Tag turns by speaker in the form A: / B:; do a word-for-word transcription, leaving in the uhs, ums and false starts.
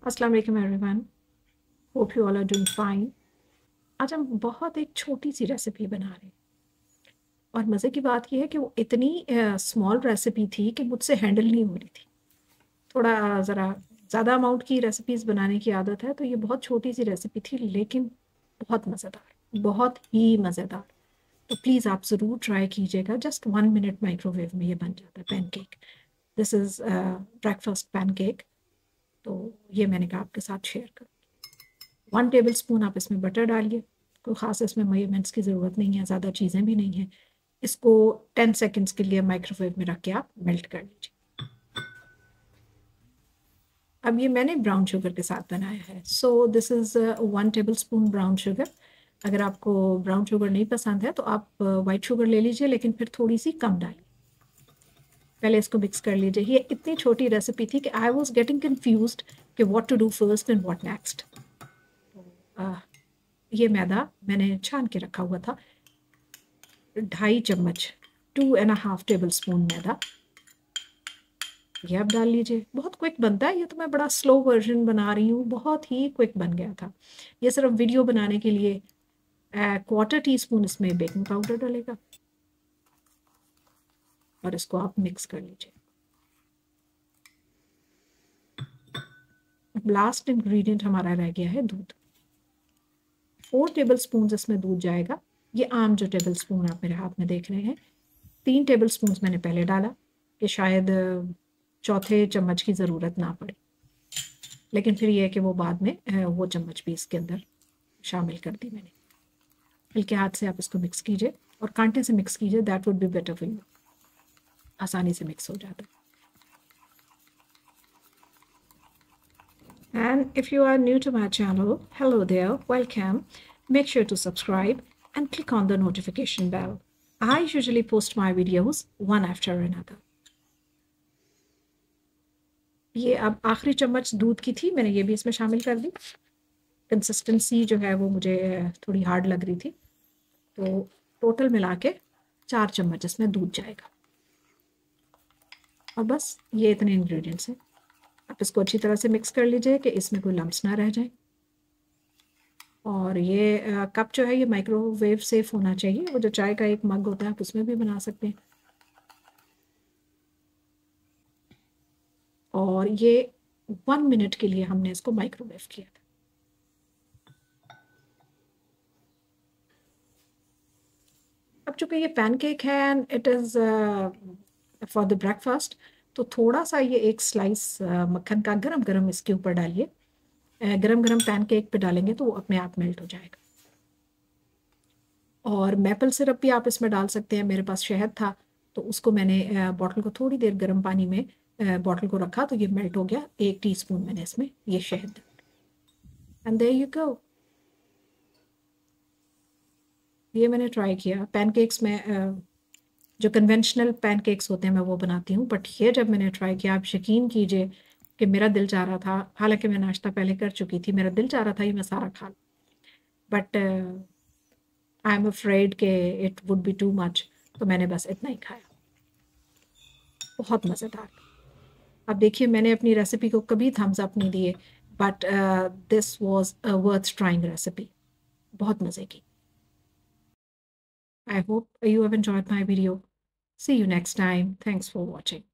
A: अस्सलाम वालेकुम everyone, hope you all are doing fine. आज हम बहुत एक छोटी सी रेसिपी बना रहे हैं और मज़े की बात यह है कि वो इतनी स्मॉल रेसिपी थी कि मुझसे हैंडल नहीं हो रही थी। थोड़ा ज़रा ज़्यादा अमाउंट की रेसिपीज़ बनाने की आदत है, तो ये बहुत छोटी सी रेसिपी थी लेकिन बहुत मज़ेदार, बहुत ही मज़ेदार। तो प्लीज़ आप ज़रूर ट्राई कीजिएगा। जस्ट वन मिनट माइक्रोवेव में ये बन जाता है pancake. This is breakfast pancake. तो ये मैंने कहा आपके साथ शेयर कर। वन टेबल स्पून आप इसमें बटर डालिए। कोई ख़ास इसमें मेजरमेंट्स की ज़रूरत नहीं है, ज़्यादा चीज़ें भी नहीं हैं। इसको टेन सेकेंड्स के लिए माइक्रोवेव में रख के आप मेल्ट कर लीजिए। अब ये मैंने ब्राउन शुगर के साथ बनाया है। So this is one tablespoon brown sugar. अगर आपको ब्राउन शुगर नहीं पसंद है तो आप वाइट शुगर ले लीजिए, लेकिन फिर थोड़ी सी कम डालिए। पहले इसको मिक्स कर लीजिए। ये इतनी छोटी रेसिपी थी कि आई वॉज गेटिंग कन्फ्यूज्ड कि what to do first and what next. ये मैदा मैंने छान के रखा हुआ था, ढाई चम्मच, two and half tablespoon मैदा ये आप डाल लीजिए। बहुत क्विक बनता है ये, तो मैं बड़ा स्लो वर्जन बना रही हूँ, बहुत ही क्विक बन गया था। ये सिर्फ वीडियो बनाने के लिए। क्वार्टर टी स्पून इसमें बेकिंग पाउडर डालेगा और इसको आप मिक्स कर लीजिए। लास्ट इंग्रेडिएंट हमारा रह गया है दूध। फोर टेबल स्पून इसमें दूध जाएगा। ये आम जो टेबल स्पून आप मेरे हाथ में देख रहे हैं, तीन टेबल स्पून मैंने पहले डाला कि शायद चौथे चम्मच की ज़रूरत ना पड़े, लेकिन फिर ये है कि वो बाद में वो चम्मच भी इसके अंदर शामिल कर दी मैंने। हल्के हाथ से आप इसको मिक्स कीजिए और कांटे से मिक्स कीजिए, that would be better for you. आसानी से मिक्स हो जाता है। And if you are new to my channel, hello there, welcome. Make sure to subscribe and click on the notification bell. I usually post my videos one after another. ये अब आखिरी चम्मच दूध की थी, मैंने ये भी इसमें शामिल कर दी। कंसिस्टेंसी जो है वो मुझे थोड़ी हार्ड लग रही थी, तो टोटल मिला के चार चम्मच इसमें दूध जाएगा। और बस ये इतने इंग्रेडिएंट्स हैं। आप इसको अच्छी तरह से मिक्स कर लीजिए कि इसमें कोई लम्स ना रह जाए। और ये कप जो है ये माइक्रोवेव सेफ होना चाहिए। वो जो चाय का एक मग होता है आप उसमें भी बना सकते हैं। और ये वन मिनट के लिए हमने इसको माइक्रोवेव किया था। अब चूंकि ये पैनकेक है and it is for the breakfast, तो थोड़ा सा ये एक स्लाइस मक्खन का गरम गरम इसके ऊपर डालिए। गरम गरम पैनकेक पे डालेंगे तो वो अपने आप मेल्ट हो जाएगा। और मैपल सिरप भी आप इसमें डाल सकते हैं। मेरे पास शहद था तो उसको मैंने बॉटल को थोड़ी देर गर्म पानी में बॉटल को रखा तो ये मेल्ट हो गया। एक टीस्पून मैंने इसमें ये शहद, एंड देयर यू गो। ये मैंने ट्राई किया। पैनकेक्स में जो कन्वेंशनल पैनकेक्स होते हैं मैं वो बनाती हूँ, बट ये जब मैंने ट्राई किया, आप यकीन कीजिए कि मेरा दिल चाह रहा था, हालांकि मैं नाश्ता पहले कर चुकी थी, मेरा दिल चाह रहा था ये मैं सारा खा लूँ, बट आई एम अफ्रेड कि it would be too much, तो मैंने बस इतना ही खाया। बहुत मज़ेदार। अब देखिए मैंने अपनी रेसिपी को कभी थम्स अप नहीं दिए, but this was a worth trying recipe, बहुत मज़े की। I hope you have enjoyed my video. See you next time. Thanks for watching.